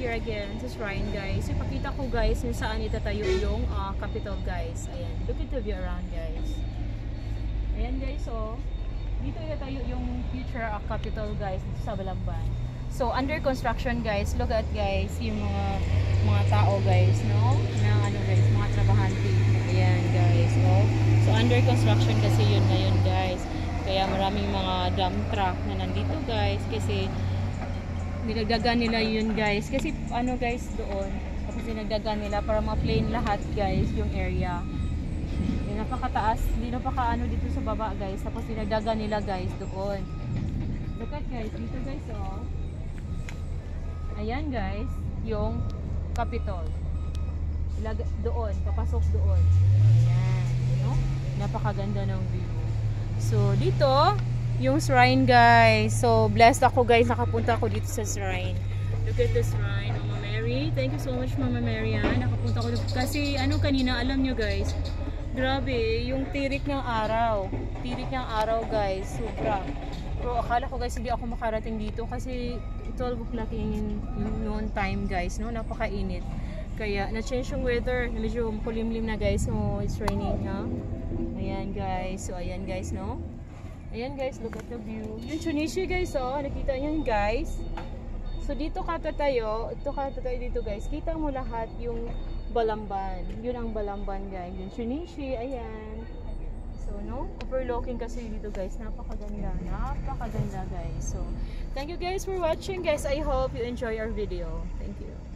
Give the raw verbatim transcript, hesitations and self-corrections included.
here again sa shrine, guys. Ipakita ko, guys, kung saan itatayo yung uh, capital, guys. Ayan, look at the view around, guys. Ayan, guys, so dito itatayo yung future uh, capital, guys, dito sa Balamban. So under construction, guys. Look at, guys, yung mga mga tao, guys, no? Na ano, guys, mga trabahante. Ayan, guys, oh. So under construction kasi yun ngayon, guys. Kaya maraming mga dump truck na nandito, guys, kasi dinagdagan nila yun, guys, kasi ano, guys, doon tapos dinagdagan nila para ma-plain lahat, guys, yung area. Yung napakataas, hindi napaka-ano dito sa baba, guys, tapos dinagdagan nila, guys, doon. Look at, guys, dito, guys, oh. Ayan, guys, yung Capitol. Doon, papasok doon. Ayan, you know? Napakaganda ng view. So, dito, yung shrine, guys. So, blessed ako, guys. Nakapunta ako dito sa shrine. Look at the shrine, Mama Mary. Thank you so much, Mama Mary. Ah. Nakapunta ako dito. Kasi, ano kanina, alam nyo, guys. Grabe, yung tirik ng araw. Tirik ng araw, guys. Sobra. Pero akala ko, guys, hindi ako makarating dito. Kasi, twelve o'clock yung noon time, guys. No? Napakainit. Kaya, na-change yung weather. Medyo kulimlim na, guys. So, it's raining, ha? Ayan, guys. So, ayan, guys, no? Ayan, guys. Look at the view. Yung Chunichi, guys, oh. Nakita nyo yun, guys. So, dito ka tatayo. Ito ka tatayo dito, guys. Kita mo lahat yung Balamban. Yun ang Balamban, guys. Yung Chunichi. Ayan. So, no? Overlooking kasi dito, guys. Napakaganda. Napakaganda, guys. So, thank you, guys, for watching, guys. I hope you enjoy our video. Thank you.